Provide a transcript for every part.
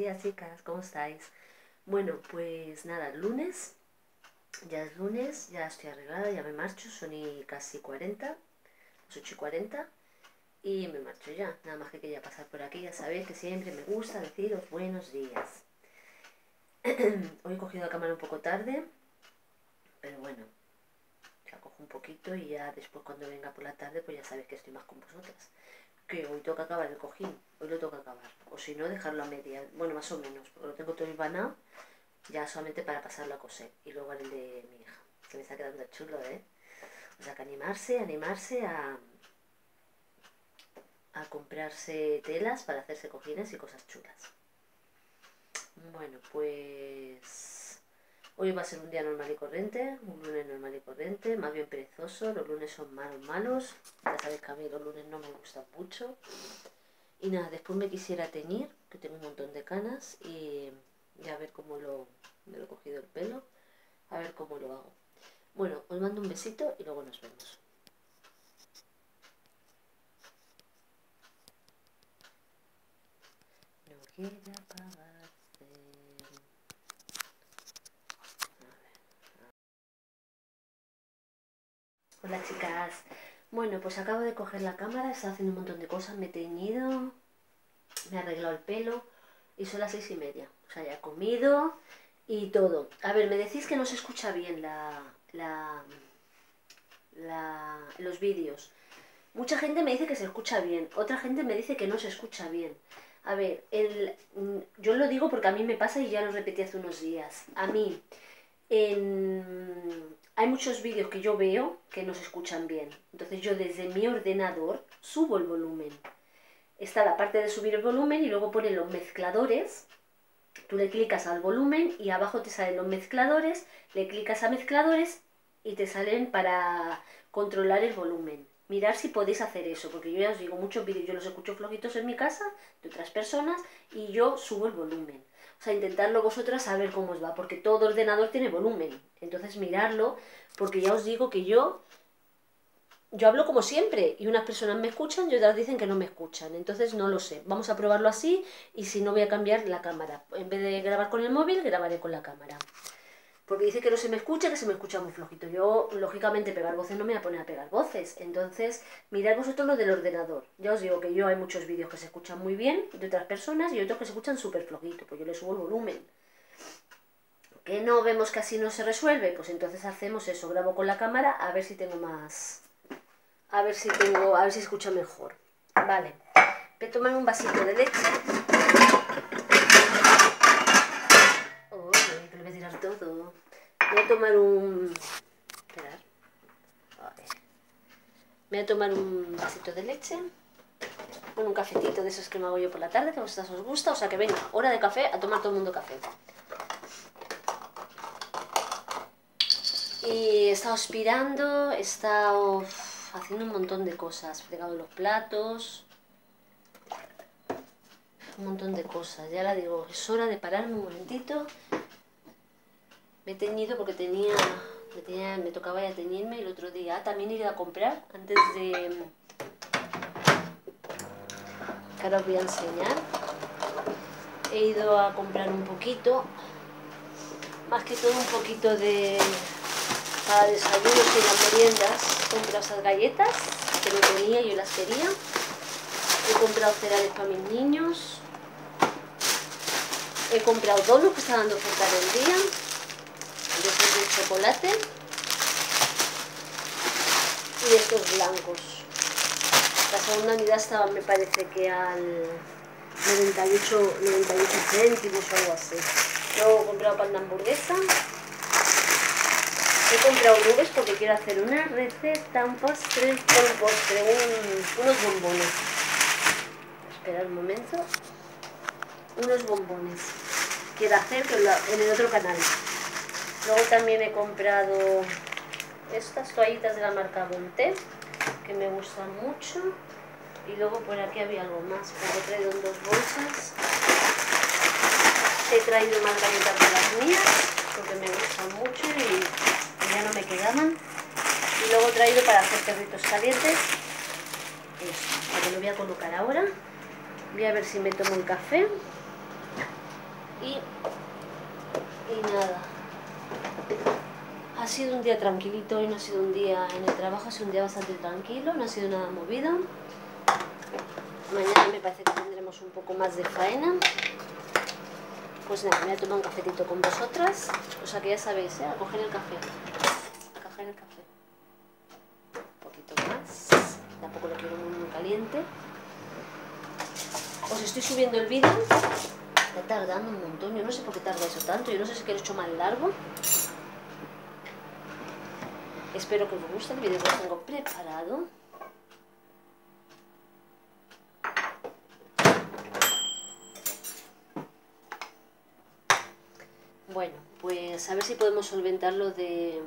días, chicas, ¿cómo estáis? Bueno, pues nada, lunes, ya es lunes, ya estoy arreglada, ya me marcho, son y casi 40, las 8:40 y me marcho ya. Nada más que quería pasar por aquí, ya sabéis que siempre me gusta deciros buenos días. Hoy he cogido la cámara un poco tarde, pero bueno, la cojo un poquito y ya después cuando venga por la tarde pues ya sabéis que estoy más con vosotras. Que hoy toca acabar el cojín, hoy lo toca acabar, o si no dejarlo a media, bueno, más o menos, porque lo tengo todo hilvanado, ya solamente para pasarlo a coser, y luego el de mi hija, que me está quedando chulo, o sea que animarse a comprarse telas para hacerse cojines y cosas chulas. Bueno, pues hoy va a ser un día normal y corriente, un lunes normal y corriente, más bien perezoso, los lunes son malos, ya sabéis que a mí los lunes no me gustan mucho. Y nada, después me quisiera teñir, que tengo un montón de canas, y ya a ver cómo me lo he cogido el pelo, a ver cómo lo hago. Bueno, os mando un besito y luego nos vemos. No quiere apagarse. Hola, chicas. Bueno, pues acabo de coger la cámara, estaba haciendo un montón de cosas, me he teñido, me he arreglado el pelo y son las 6:30. O sea, ya he comido y todo. A ver, me decís que no se escucha bien los vídeos. Mucha gente me dice que se escucha bien, otra gente me dice que no se escucha bien. A ver, yo lo digo porque a mí me pasa y ya lo repetí hace unos días. A mí, hay muchos vídeos que yo veo que no se escuchan bien. Entonces yo desde mi ordenador subo el volumen. Está la parte de subir el volumen y luego ponen los mezcladores. Tú le clicas al volumen y abajo te salen los mezcladores, le clicas a mezcladores y te salen para controlar el volumen. Mirar si podéis hacer eso, porque yo ya os digo, muchos vídeos yo los escucho flojitos en mi casa, de otras personas, y yo subo el volumen. O sea, intentarlo vosotras a ver cómo os va, porque todo ordenador tiene volumen. Entonces mirarlo, porque ya os digo que yo hablo como siempre y unas personas me escuchan y otras dicen que no me escuchan, entonces no lo sé. Vamos a probarlo así y si no voy a cambiar la cámara. En vez de grabar con el móvil, grabaré con la cámara. Porque dice que no se me escucha, que se me escucha muy flojito. Yo, lógicamente, pegar voces no me voy a poner a pegar voces. Entonces, mirad vosotros lo del ordenador. Ya os digo que yo hay muchos vídeos que se escuchan muy bien de otras personas y otros que se escuchan súper flojito, pues yo le subo el volumen. ¿Que no vemos que así no se resuelve? Pues entonces hacemos eso, grabo con la cámara a ver si tengo más... A ver si se escucha mejor. Vale. Voy a tomar un vasito de leche. Uy, que le voy a tirar todo. Voy a tomar un... Esperad. Voy a tomar un vasito de leche. Con un cafetito de esos que me hago yo por la tarde, que a vosotras os gusta. O sea que venga, hora de café, a tomar todo el mundo café. Y he estado aspirando, he estado haciendo un montón de cosas, fregado los platos, un montón de cosas. Ya la digo, es hora de pararme un momentito. Me he teñido porque me tocaba ya teñirme el otro día. También he ido a comprar antes de... que ahora os voy a enseñar. He ido a comprar un poquito, más que todo un poquito de... para desayunos y las meriendas. He comprado esas galletas que no tenía, yo las quería. He comprado cereales para mis niños. He comprado donuts que estaban dando oferta del día. De estos de chocolate. Y estos blancos. La segunda unidad estaba, me parece que al 98 céntimos o algo así. Luego he comprado pan de hamburguesa. He comprado nubes porque quiero hacer una receta, un postre, unos bombones. Esperad un momento. Unos bombones. Quiero hacer en el otro canal. Luego también he comprado estas toallitas de la marca Bonté, que me gustan mucho. Y luego por aquí había algo más, pero he traído en 2 bolsas. He traído más galletas de las mías, porque me gustan mucho y ya no me quedaban. Y luego he traído para hacer perritos calientes esto, que lo voy a colocar ahora. Voy a ver si me tomo un café Y nada. Ha sido un día tranquilito, hoy no ha sido un día en el trabajo, ha sido un día bastante tranquilo, no ha sido nada movido. Mañana me parece que tendremos un poco más de faena. Pues nada, me voy a tomar un cafetito con vosotras. O sea que ya sabéis, a coger el café. A coger el café. Un poquito más. Tampoco lo quiero muy caliente. Os estoy subiendo el vídeo. Está tardando un montón. Yo no sé por qué tarda eso tanto. Yo no sé si es que lo he hecho más largo. Espero que os guste el vídeo que os tengo preparado. Bueno, pues a ver si podemos solventar lo del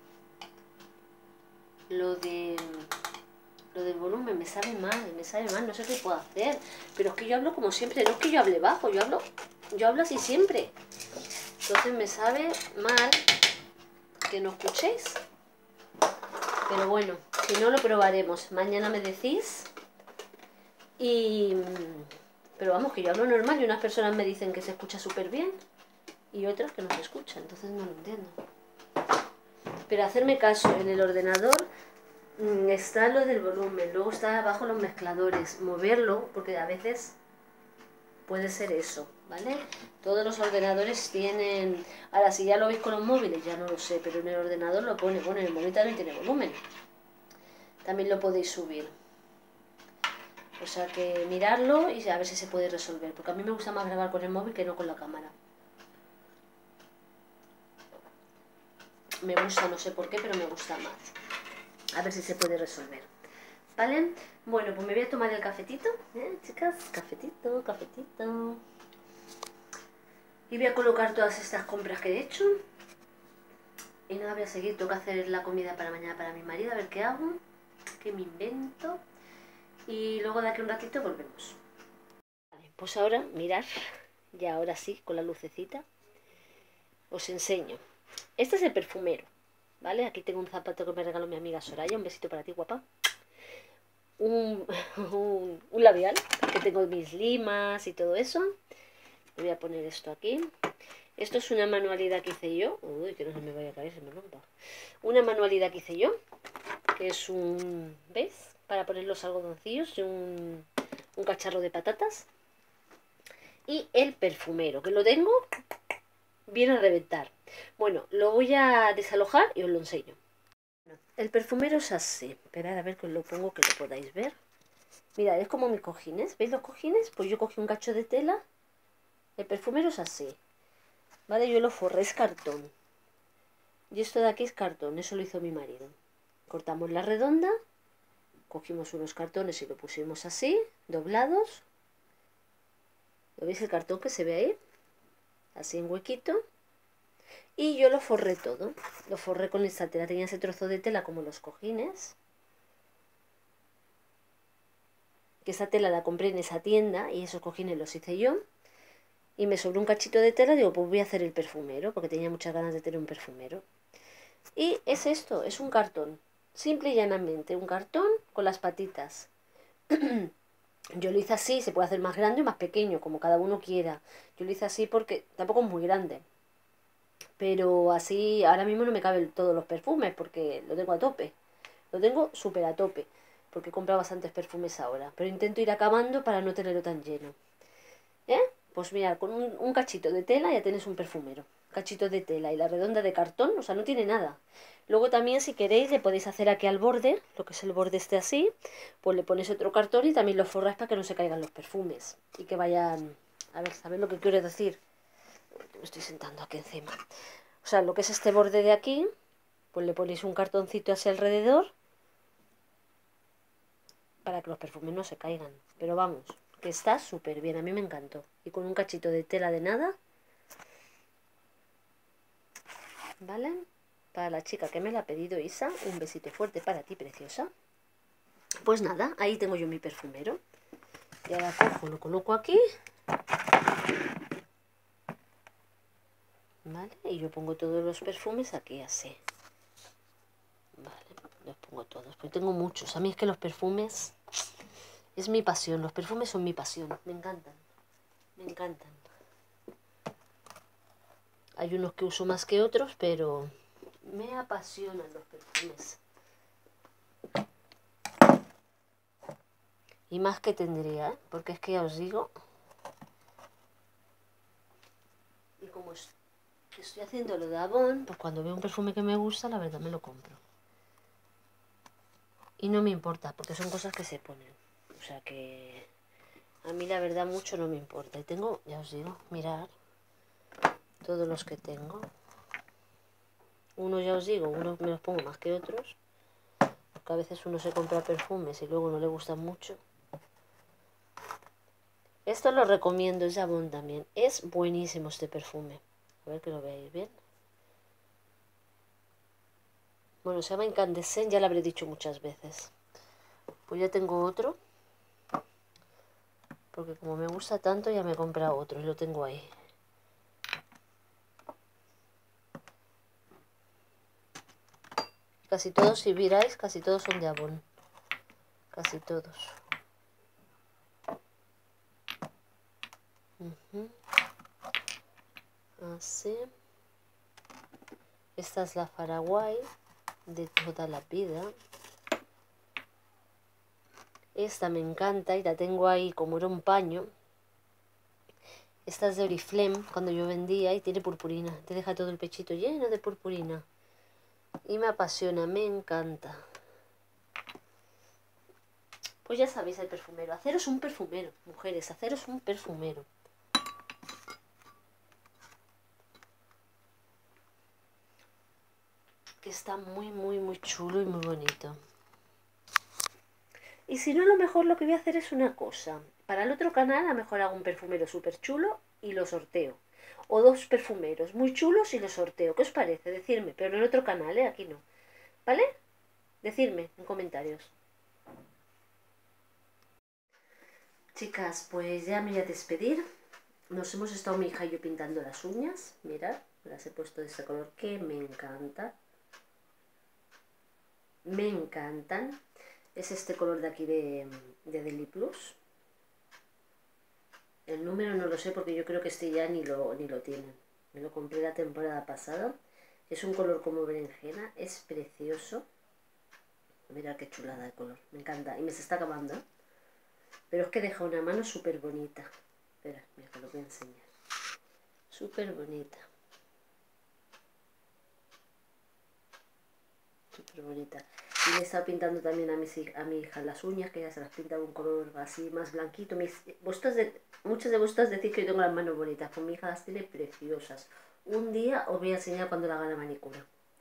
volumen. Me sabe mal, no sé qué puedo hacer. Pero es que yo hablo como siempre, no es que yo hable bajo, yo hablo así siempre. Entonces me sabe mal que no escuchéis. Pero bueno, si no lo probaremos. Mañana me decís. Pero vamos, que yo hablo normal y unas personas me dicen que se escucha súper bien y otras que no se escucha, entonces no lo entiendo. Pero hacerme caso, en el ordenador está lo del volumen, luego está abajo los mezcladores, moverlo, porque a veces puede ser eso, ¿vale? Todos los ordenadores tienen... Ahora, si ya lo veis con los móviles, ya no lo sé, pero en el ordenador lo pone, bueno, en el móvil también tiene volumen. También lo podéis subir. O sea que mirarlo y a ver si se puede resolver, porque a mí me gusta más grabar con el móvil que no con la cámara. Me gusta, no sé por qué, pero me gusta más. A ver si se puede resolver. ¿Vale? Bueno, pues me voy a tomar el cafetito, chicas, cafetito, cafetito. Y voy a colocar todas estas compras que he hecho. Y nada, voy a seguir, tengo que hacer la comida para mañana para mi marido, a ver qué hago, qué me invento. Y luego de aquí un ratito volvemos. Vale, pues ahora, mirad, ya ahora sí, con la lucecita, os enseño. Este es el perfumero, ¿vale? Aquí tengo un zapato que me regaló mi amiga Soraya, un besito para ti, guapa. Un labial, que tengo mis limas y todo eso. Voy a poner esto aquí. Esto es una manualidad que hice yo. Uy, que no se me vaya a caer, se me rompa. Una manualidad que hice yo, que es un... ¿Ves? Para poner los algodoncillos y un cacharro de patatas. Y el perfumero, que lo tengo bien a reventar. Bueno, lo voy a desalojar y os lo enseño. El perfumero es así. Esperad a ver que os lo pongo que lo podáis ver. Mirad, es como mis cojines. ¿Veis los cojines? Pues yo cogí un cacho de tela. El perfumero es así. Vale, yo lo forré, es cartón. Y esto de aquí es cartón, eso lo hizo mi marido. Cortamos la redonda, cogimos unos cartones y lo pusimos así, doblados. ¿Lo veis el cartón que se ve ahí? Así en huequito. Y yo lo forré todo. Lo forré con esta tela, tenía ese trozo de tela como los cojines. Que esa tela la compré en esa tienda y esos cojines los hice yo. Y me sobró un cachito de tela, digo, pues voy a hacer el perfumero, porque tenía muchas ganas de tener un perfumero. Y es esto, es un cartón, simple y llanamente, un cartón con las patitas. Yo lo hice así, se puede hacer más grande o más pequeño, como cada uno quiera. Yo lo hice así porque tampoco es muy grande. Pero así, ahora mismo no me caben todos los perfumes, porque lo tengo a tope. Lo tengo súper a tope, porque he comprado bastantes perfumes ahora. Pero intento ir acabando para no tenerlo tan lleno. ¿Eh? Pues mira, con un cachito de tela ya tienes un perfumero. Cachito de tela y la redonda de cartón, o sea, no tiene nada. Luego también, si queréis, le podéis hacer aquí al borde, lo que es el borde este así, pues le ponéis otro cartón y también lo forráis para que no se caigan los perfumes y que vayan... A ver, ¿sabéis lo que quiero decir? Me estoy sentando aquí encima. O sea, lo que es este borde de aquí, pues le ponéis un cartoncito así alrededor para que los perfumes no se caigan. Pero vamos, que está súper bien, a mí me encantó. Y con un cachito de tela de nada, ¿vale? Para la chica que me la ha pedido, Isa, un besito fuerte para ti, preciosa. Pues nada, ahí tengo yo mi perfumero. Y ahora cojo, lo coloco aquí. ¿Vale? Y yo pongo todos los perfumes aquí así. Vale, los pongo todos. Pues tengo muchos. A mí es que los perfumes es mi pasión. Los perfumes son mi pasión. Me encantan. Me encantan. Hay unos que uso más que otros, pero me apasionan los perfumes. Y más que tendría, ¿eh? Porque es que ya os digo, y como estoy haciendo lo de Avon, pues cuando veo un perfume que me gusta, la verdad me lo compro. Y no me importa, porque son cosas que se ponen. O sea que a mí la verdad mucho no me importa. Y tengo, ya os digo, mirad todos los que tengo. Uno ya os digo, unos me los pongo más que otros. Porque a veces uno se compra perfumes y luego no le gustan mucho. Esto lo recomiendo, es de Avon también. Es buenísimo este perfume. A ver que lo veáis bien. Bueno, se llama Incandescent, ya lo habré dicho muchas veces. Pues ya tengo otro. Porque como me gusta tanto ya me he comprado otro y lo tengo ahí. Casi todos, si miráis, casi todos son de Avon. Casi todos. Así. Esta es la Paraguay de toda la vida. Esta me encanta y la tengo ahí como era un paño. Esta es de Oriflame, cuando yo vendía, y tiene purpurina. Te deja todo el pechito lleno de purpurina. Y me apasiona, me encanta. Pues ya sabéis el perfumero. Haceros un perfumero, mujeres, haceros un perfumero. Que está muy, muy, muy chulo y muy bonito. Y si no, a lo mejor lo que voy a hacer es una cosa. Para el otro canal, a lo mejor hago un perfumero súper chulo y lo sorteo. O dos perfumeros muy chulos y los sorteo. ¿Qué os parece? Decidme, pero en el otro canal, ¿eh? Aquí no. ¿Vale? Decidme en comentarios. Chicas, pues ya me voy a despedir. Nos hemos estado mi hija y yo pintando las uñas. Mirad, las he puesto de este color que me encanta. Me encantan. Es este color de aquí de Deli Plus. El número no lo sé porque yo creo que este ya ni lo tienen. Me lo compré la temporada pasada. Es un color como berenjena. Es precioso. Mirad qué chulada el color. Me encanta. Y me se está acabando, ¿eh? Pero es que deja una mano súper bonita. Espera, mira que lo voy a enseñar. Súper bonita. Súper bonita. Y le he estado pintando también a mi hija las uñas, que ya se las pinta de un color así más blanquito. Muchas de vosotras decís que yo tengo las manos bonitas, pues mi hija las tiene preciosas. Un día os voy a enseñar cuando le haga la manicura.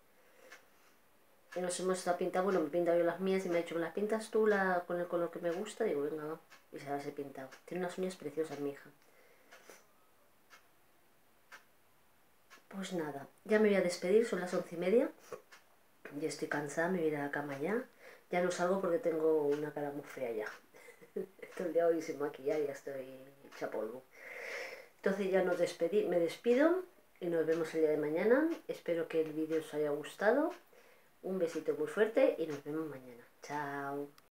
Y nos hemos estado pintando, bueno, me he pintado yo las mías y me ha dicho, ¿las pintas tú con el color que me gusta? Digo, venga, va. Y se las he pintado. Tiene unas uñas preciosas mi hija. Pues nada, ya me voy a despedir, son las 11:30. Ya estoy cansada, me voy a ir a la cama ya. Ya no salgo porque tengo una cara muy fea ya. Todo el día hoy sin maquillar y ya estoy hecha polvo. Entonces ya me despido y nos vemos el día de mañana. Espero que el vídeo os haya gustado. Un besito muy fuerte y nos vemos mañana. Chao.